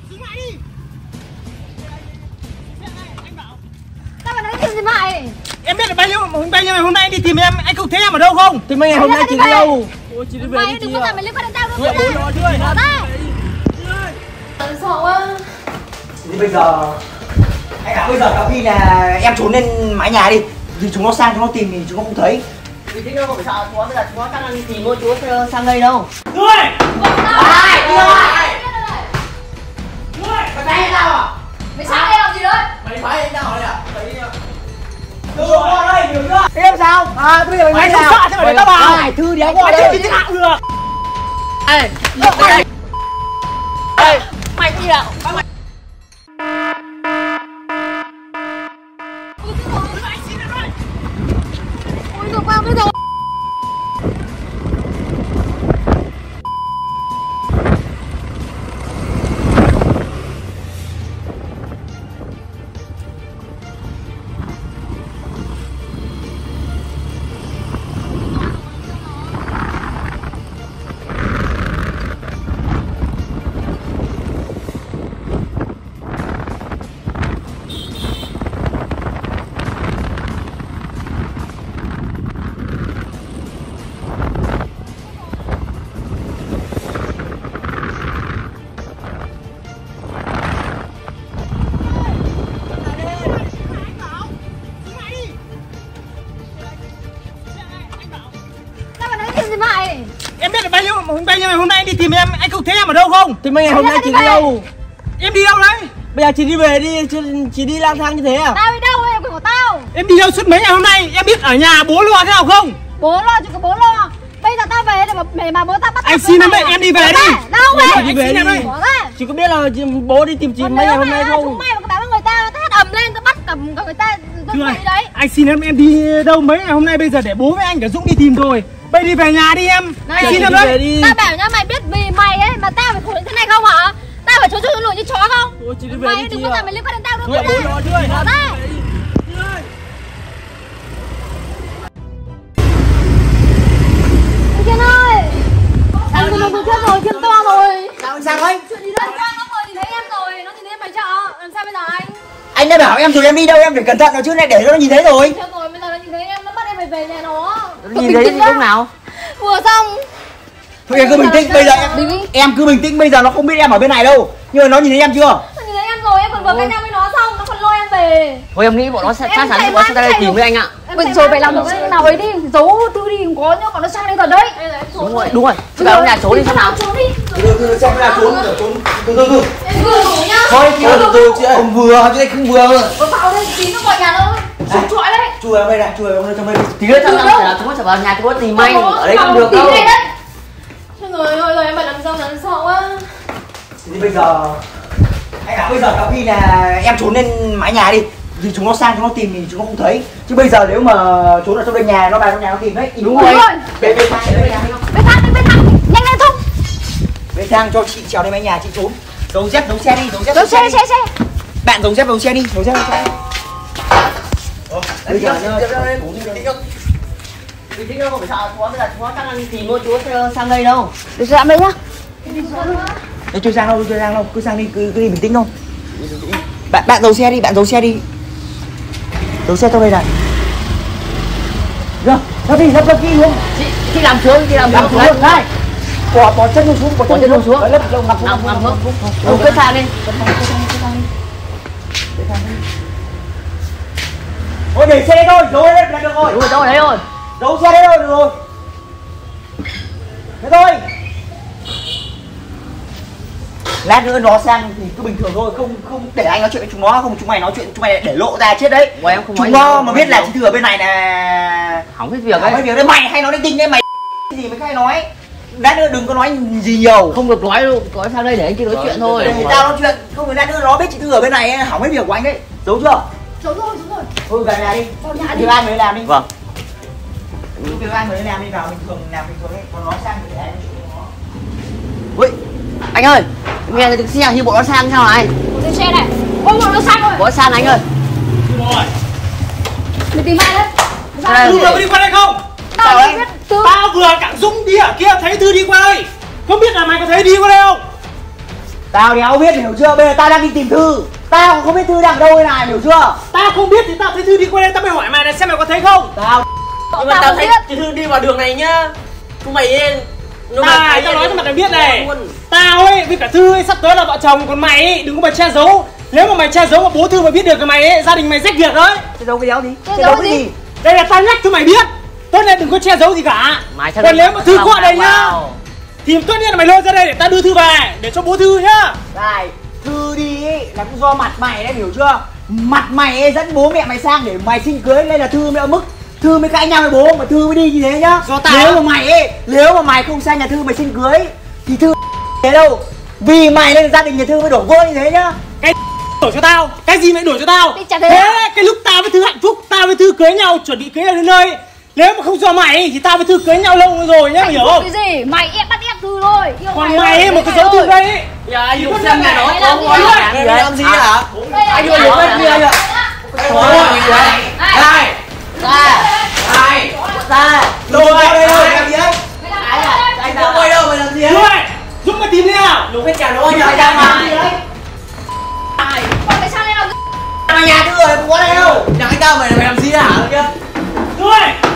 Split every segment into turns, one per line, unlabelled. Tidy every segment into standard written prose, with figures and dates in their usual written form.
Dừng lại đi.
Tao mà nói chuyện gì mày?
Em biết là bao nhiêu ngày hôm nay anh đi tìm em, anh không thấy em ở đâu không?
Thì mấy ngày hôm nay chị đi đâu?
Ôi chị đi về đi chị. Đừng có làm mày liên quan đến tao nữa.
Bố nó chưa?
Bỏ ra. Sợ quá.
Thì bây giờ anh bảo bây giờ có khi là em trốn lên mái nhà đi, vì chúng nó sang chúng nó tìm thì chúng nó không thấy.
Vì thế đâu phải sợ chúa, bây giờ chúa chắc là tìm mua chúa sang đây đâu.
Người!
Ai? Người! Mày thấy hay sao à?
Mày sang đây làm gì đấy?
Mày thấy hay sao à? Đưa qua đây, hiểu chưa? Thế làm sao? À, bây giờ mày
Mày
nói
không
sao?
sợ thế mà để tao vào.
Mày thư đéo qua
Mày
đây.
chưa thì nào được.
Ê, ê, mày cái gì nào?
Ôi được vào bây giờ. Mày.
Em biết là bao nhiêu ngày hôm nay anh đi tìm em, anh không thấy em ở đâu không?
Thì mấy ngày hôm nay chị đi đâu?
Em đi đâu đấy?
Bây giờ chị đi về đi, chị đi lang thang như thế à?
Tao đi đâu em quyền của tao.
Em đi đâu suốt mấy ngày hôm nay? Em biết ở nhà bố lo thế nào không?
Bố lo chứ có bố lo. Bây giờ tao về để mà bố tao bắt.
Anh xin em đây, em đi về đi.
Đâu về?
Chị về đi. Chị có biết là bố đi tìm chị mấy ngày hôm nay không?
Chúng mày mà có bảo với người ta, tao hét ầm lên, tao bắt cầm người ta.
Thưa anh, anh xin em đi đâu mấy ngày hôm nay, bây giờ để bố với anh cả Dũng đi tìm rồi. Bây đi về nhà đi em.
Này,
anh xin em đấy.
Tao bảo nhá, mày biết vì mày ấy mà tao phải khổ như thế này không hả? Tao phải trốn lùi như chó không?
Ôi, chị đi về
mày
đi
đừng
chị
có
à.
làm mày liên quan đến tao nữa.
Thôi, bố nó chưa?
Bỏ ra. Kiên ơi, thằng mình vừa chết rồi, Kiên to rồi.
Sao đấy?
Chuyện gì đấy? Nó vừa nhìn thấy em rồi, nó nhìn thấy em mày chợ. Làm sao bây giờ anh?
Anh đã bảo em rồi, em đi đâu em phải cẩn thận nó chứ, này để nó nhìn thấy rồi.
Chết rồi, bây giờ nó nhìn thấy em, nó bắt em phải về nhà nó.
Nhìn thấy lúc nào?
Vừa xong.
Thôi em cứ bình tĩnh, bây giờ em cứ bình tĩnh, bây giờ nó không biết em ở bên này đâu. Nhưng mà nó nhìn thấy em chưa?
Nó nhìn thấy em rồi, em còn vừa cãi nhau với nó xong, nó còn lôi em về.
Thôi em nghĩ bọn nó sẽ phát sáng, bọn nó sẽ ra đây tìm với anh ạ.
Bây giờ phải làm một cái nào ấy đi, giấu tư đi, không có nhá, còn nó sang đây thật đấy.
Đúng rồi, chị vào nhà trốn đi xem nào.
Trốn đi.
Từ xem là trốn. Từ.
Em vừa ngủ nhá.
Thôi từ chị ơi. Không vừa, chứ đây không vừa.
Nó vào đây tí nó gọi nhà nó. Trốn trọi đấy.
Chui vào đây này, chui vào trong đây.
Tí nữa trong năm là chúng nó sẽ vào nhà chúng nó tìm anh, ở đây không được đâu.
Trời ơi, rồi em phải làm sao làm sợ quá.
Thì bây giờ anh bảo bây giờ có khi là em trốn lên mái nhà đi, vì chúng nó sang chúng nó tìm thì chúng nó không thấy. Chứ bây giờ nếu mà trốn ở trong đây nhà nó vào trong nhà nó tìm đấy.
Đúng rồi.
Về thang,
Nhanh lên Thông.
về thang cho chị trèo lên mái nhà chị trốn. Giấu xe đi,
Giấu xe.
Bạn giấu xe đi. Bây giờ
Vì thế đâu phải sợ chúa, bây giờ chúa chắc là tìm mua chúa sang đây đâu.
Để xem đây nhá.
Đấy, chưa sang đâu, cứ sang đi, cứ đi bình tĩnh thôi. Bạn giấu xe đi. Giấu xe trong đây này. Được, lắp đi luôn.
Chị làm xuống,
Này. Bỏ chân luôn xuống. Lấp ngập xuống.
Đúng cái thang đi.
Thôi để xe đây thôi, giấu đây là được rồi.
Đúng rồi, đấy rồi.
Giấu xe đây thôi, được rồi. Thế thôi. Lát nữa nó sang thì cứ bình thường thôi, không để anh nói chuyện với chúng nó, không chúng mày nói chuyện chúng mày để lộ ra chết đấy.
Em không
chúng nó mà biết là chị Thư ở bên này là
hỏng hết việc đấy.
Mày hay nói linh tinh đấy, mày cái gì mới hay nói. Lát nữa đừng có nói gì nhiều.
Không được nói đâu, nói sang đây để anh chị nói chuyện thôi.
Để tao nói chuyện, không phải lát nữa nó biết chị Thư ở bên này hỏng hết việc của anh đấy. Giấu chưa?
Giấu rồi.
Thôi về nhà đi.
Vào nhà đi.
Việc ai mới làm đi.
Vâng.
Việc ai mới làm đi, vào bình thường làm bình thường đấy, còn nó sang thì để anh nói chuyện với nó.
Ui, anh ơi, nghe được xe như bọn nó sang sao này?
Cái xe này. Ôi bọn nó sang rồi.
Bọn nó sang anh ơi.
Rồi.
Mày tìm ai đấy?
Thư vừa có đi qua đây không?
Tao không biết.
Tao vừa cả Dũng đi ở kia thấy Thư đi qua đây. Không biết là mày có thấy đi qua đây không?
Tao đéo biết, hiểu chưa? Bây giờ tao đang đi tìm Thư. Tao cũng không biết Thư đang ở đâu đây này, hiểu chưa?
Tao không biết thì tao thấy Thư đi qua đây, tao mới hỏi mày này xem mày có thấy không.
Tao
Nhưng mà tao thấy Thư đi vào đường này nhá. Chúng mày lên.
Tao nói cho mày biết này. Tao ấy với cả Thư ấy sắp tới là vợ chồng, còn mày ấy đừng có mà che giấu. Nếu mà mày che giấu mà bố Thư mà biết được cái mày ấy, gia đình mày rách việc đấy.
che giấu cái đéo gì?
Che giấu cái gì?
Đây là tao nhắc cho mày biết. Tốt nên đừng có che giấu gì cả. Còn nếu mà Thư có ở đây nhá thì tốt nhất là mày lôi ra đây để tao đưa Thư về để cho bố Thư nhá.
Này, Thư đi ấy là cũng do mặt mày đấy, hiểu chưa? Mặt mày ấy dẫn bố mẹ mày sang để mày xin cưới nên là Thư mới ở mức. Thư mới cãi nhau với bố mà Thư mới đi như thế nhá.
Do tao.
Nếu mà mày không sang nhà Thư mày xin cưới thì Thư thế đâu. Vì mày nên gia đình nhà Thư mới đổ vôi như thế nhá.
Cái đổ cho tao, cái gì mày đổ cho tao? Thế cái lúc tao với Thư hạnh phúc, tao với Thư cưới nhau, chuẩn bị cưới nhau đến nơi. Nếu mà không do mày thì tao với Thư cưới nhau lâu rồi nhá, mày hiểu không?
Cái gì? Mày bắt ép Thư thôi.
Còn mày ấy một cái dấu Thư đây ấy.
Dạ anh đừng xem nhà nó.
Làm gì hả?
Anh đừng làm cái gì anh ạ.
Này. Ra. Ra. Đồ đây đâu, làm gì đấy? Anh đâu quay đâu mày làm gì đấy?
Dũng mà tìm đi nào.
Đúng cái nhà nó anh
Mày đang làm gì đấy?
Còn tại sao lại làm
Mà nhà Thư rồi, không có đây đâu.
nhà anh tao mày làm gì hả? Kia.
Thôi.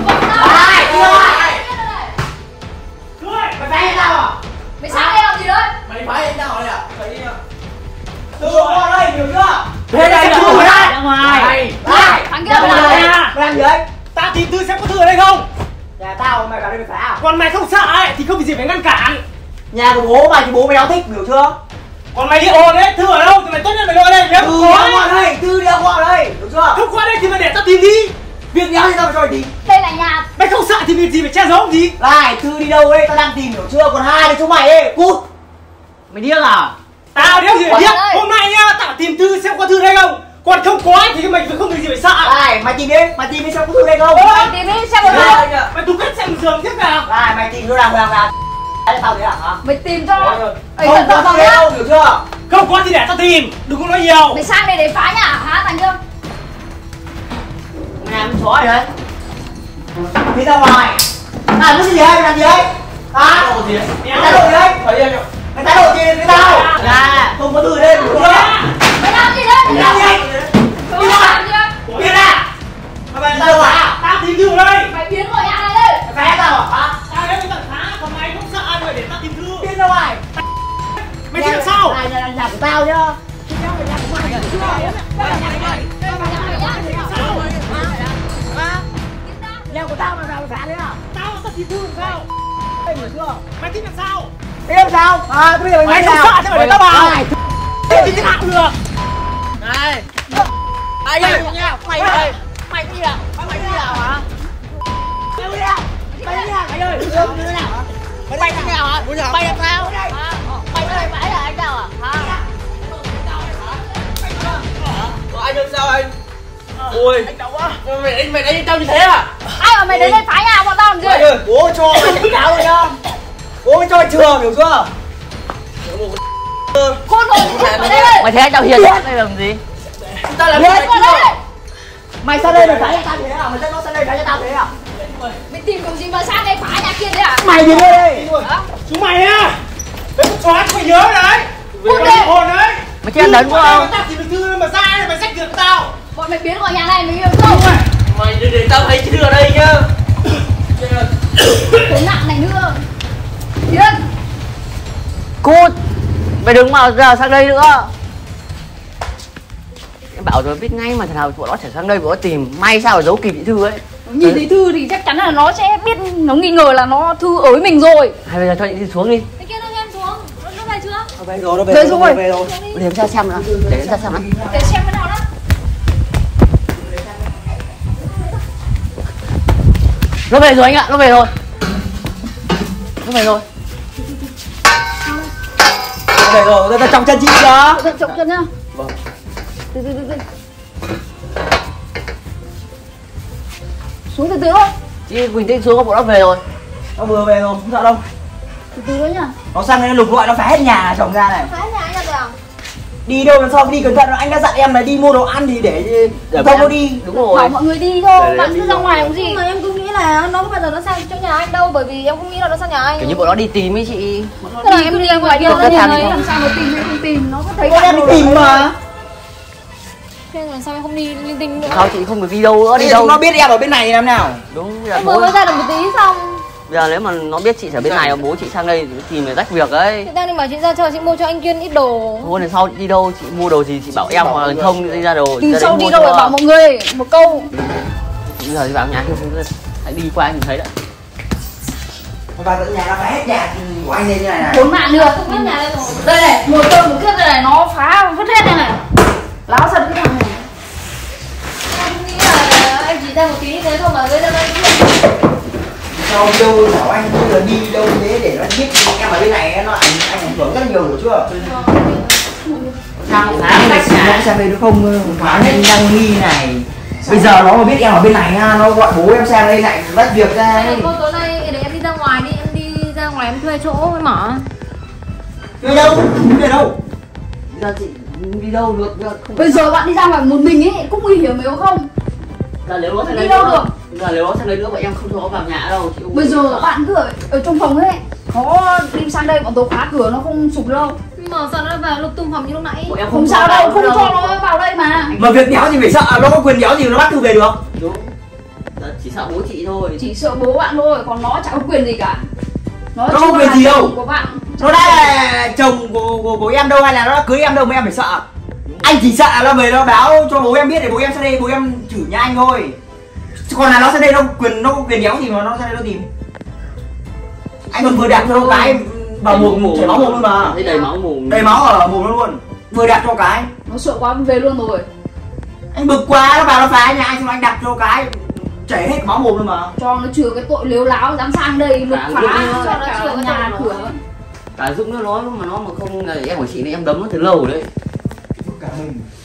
Mày phá tao à?
mày sang đây làm gì đấy?
Mày phá anh tao đây à?
Thư qua đây, hiểu chưa?
Thế này là Thư ra.
Thằng kia mày làm
Mày làm gì đấy?
Tao tìm Thư xem có Thư ở đây không.
Nhà tao mày vào đây mày phá à?
Còn mày không sợ ấy thì không có gì phải ngăn cản.
Nhà của bố mày thì bố mày đâu thích, hiểu chưa?
Còn mày đi ồn đấy, Thư ở đâu thì mày tốt nhất mày lôi đây. Nếu
Thư
không
đéo qua
có
đây, Thư đéo qua đây, hiểu chưa?
không qua đây thì mày để tao tìm đi.
Việc đéo thì tao phải cho mày tìm.
đây là nhà.
Mày không sợ thì việc gì phải che giấu gì.
Này, Thư đi đâu ấy, tao đang tìm, hiểu chưa? Còn hai đứa chúng mày ấy, cút. Mày điếc à?
Tao đéo gì phải
Qua
biết.
đây.
Hôm nay nhá, tao tìm Thư xem có Thư đây không. Còn không có thì mày không việc gì phải sợ.
Này, mày tìm đi xem có Thư đây không?
Mày tìm đi xem có Thư.
Mày tụi cách xem giường tiếp nào.
Này, mày tìm chỗ nào vào tao thế hả?
Mày tìm cho.
Không có tao đây đâu, hiểu chưa?
Không có thì để tao tìm, đừng có nói nhiều.
Mày sang đây để phá nhà hả thằng kia?
Mày làm chó đấy. Đi ra ngoài. Làm cái gì đây? Làm gì đấy? Hả?
Đồ gì?
Mày thay đổi đấy.
Thấy anh ạ.
Mày thay đổi gì với tao? Là không có Thư ở đây, hiểu chưa?
Mày làm gì đấy?
Mày làm gì?
Mày làm gì đấy?
Biến ra. Mày tao à?
Tao tìm Thư ở đây.
Mày biến khỏi nhà này đi.
Mày phá tao à?
Tao đến với tận phá, còn mày không sợ ai mà để tao tìm Thư.
Biến ra ngoài.
Mày thích làm sao?
Này là nhà của tao nhá. Nhà của tao mà vào phá thế à?
Tao tìm Thư làm sao?
Hiểu chưa?
Mày thích làm sao?
Thế làm sao? À, bây giờ
Mày không sợ thì mày để tao vào.
Này,
Thế thì thế nào cũng được.
Này. Anh ơi. Mày ơi. Mày đi nào? Mày đi nào hả?
mày đi nào? Mày đi nào? Anh ơi, đưa thế nào hả?
Mày đi nào hả? Mày làm sao? Mày ơi, mày là anh nào à? Hả? Anh làm sao anh? Ôi, anh đau quá. Mày đánh tao như thế à?
Ai mà mày đến đây phá nhà bọn tao làm gì?
Anh ơi, bố cho mày cáo rồi nhá. Bố cho mày trường, hiểu chưa?
Khôn rồi, ở đây đây.
Mày thấy anh tao hiền quá, đây làm gì?
Ta làm
Lên
gì?
vào đây.
Mày sang đây mày phá cho tao thế à? Mày dẫn nó sang đây phá cho tao thế à?
Mày tìm kiểu gì mà sang đây phá nhà kia thế à?
Mày đi đây.
Hả?
Chúng mày á. Đấy con chó mày nhớ đấy.
Cút đi.
Hồn đấy.
Mày chết đấn quá không?
Tao tìm được Thư mà ra đây mày xách việc tao.
Bọn mày biến khỏi nhà này mày hiểu không?
Mày để tao thấy cái Thư ở đây nhá.
Cái nặng này nữa. Điên.
Cút. Mày đừng mà giờ sang đây nữa. Em bảo rồi biết ngay mà thằng nào bọn nó trở sang đây bọn nó tìm. May sao mà giấu kịp chị Thư ấy.
Nhìn thấy Thư thì chắc chắn là nó sẽ biết, nó nghi ngờ là nó Thư ới mình rồi.
Hay bây giờ cho chị đi xuống đi.
Cái kia nó em xuống, nó về chưa?
Nó về rồi, nó
Về rồi.
về rồi.
Để em ra xem nào. Để em ra xem nào.
Để xem cái nào đó.
Nó về rồi anh ạ, nó về rồi. Nó về rồi.
Nó về rồi, tao trong chân chị chưa?
Chậm chân nhá.
Vâng.
Từ. Xuống từ thôi.
Chị Quỳnh Tinh xuống bọn nó về rồi.
Nó vừa về rồi, không sợ đâu.
Từ nữa nhá.
Nó sang đây nó lục lọi, nó phá hết nhà chồng ra này.
Phá nhà anh ra rồi à?
Đi đâu lần sau đi cẩn thận, anh đã dặn em là đi mua đồ ăn thì để không có đi.
Đúng rồi.
Bảo mọi người đi thôi, bạn cứ ra ngoài làm gì? Nhưng mà em cứ nghĩ là nó có bao giờ nó sang chỗ nhà anh đâu, bởi vì em cũng nghĩ là nó sang nhà anh.
Kiểu như bọn nó đi tìm ấy chị.
Thế là em đi ra ngoài kia nó nhìn thấy làm sao nó tìm hay không tìm, nó có thấy
Em đi tìm mà.
thế làm sao em không đi linh tinh nữa?
Sao chị không được đi đâu nữa, đi
Bây giờ
đâu?
chúng nó biết em ở bên này làm nào?
Đúng
Em vừa mới ra được một tí xong.
Bây giờ nếu mà nó biết chị ở bên này, bố chị sang đây tìm để rách việc ấy.
Chị đang định bảo chị ra chờ chị mua cho anh Kiên ít đồ.
Hôm nay sau đi đâu chị mua đồ gì chị bảo em, hoặc là không đi ra đồ.
Từ sau đi đâu phải bảo mọi người một câu.
Bây giờ thì vào nhà không hãy đi qua nhìn thấy đấy.
Và tận nhà nó phá hết nhà của anh lên như này này.
4 mạng nữa. Đây này, một cơm một kiếp đây này, nó phá vứt hết đây này. Láo thật cái thằng này. Em nghĩ là em chỉ ra một tí như thế thôi mà gây ra đây.
Đâu đâu bảo anh bây giờ đi đâu thế để nó biết em ở bên này nó ảnh hưởng rất nhiều rồi chưa?
Sao
Nó sang đây nó không hóa nên đang nghi này. Bây giờ nó mà biết em ở bên này ha, nó gọi bố em sang đây lại bắt việc ra ấy.
Cô tối nay để em đi ra ngoài đi, em đi ra ngoài em thuê chỗ em mở.
Đi đâu? Đi đâu?
giờ chị đi đâu được?
Bây giờ bạn đi ra ngoài một mình ấy cũng nguy hiểm hiểu không?
Giờ nếu nó sang
Đi
đây
đâu
nữa,
được?
giờ nếu nó sang đây nữa vậy em không cho nó vào nhà đâu. Chị
Bây giờ bạn cứ ở trong phòng ấy, có đi sang đây bọn tôi khóa cửa nó không sụp đâu. Nhưng mà sao nó vào lục tung phòng như lúc nãy?
em
Không sao đâu, không cho nó vào đây mà.
Mà việc đéo gì phải sợ, nó có quyền đéo gì nó bắt thư về được.
Đúng. Giờ chỉ sợ bố chị thôi.
Chỉ sợ bố bạn thôi, còn nó chẳng có quyền gì cả.
Nó không quyền gì đâu.
Của bạn.
Nó đã là chồng của em đâu hay là nó đã cưới em đâu mà em phải sợ. Anh chỉ sợ nó về nó báo cho bố em biết để bố em sang đây bố em chửi nhà anh thôi. Còn là nó sang đây nó có quyền đéo gì mà nó sang đây nó tìm. Anh còn vừa đạp cho cái vào mồm chảy máu mồm luôn mà.
Thấy đầy máu mồm.
Đầy máu ở mồm nó luôn. Vừa đạp cho cái.
Nó sợ quá về luôn rồi.
Anh bực quá nó vào nó phá nhà anh xong anh đạp cho cái chảy hết máu mồm luôn mà.
Cho nó chừa cái tội lếu láo dám sang đây lục phá cho nó chừa nhà cửa.
Cả Dũng nó nói mà nó mà không là em của chị này em đấm nó từ lâu rồi đấy.
Cả mình.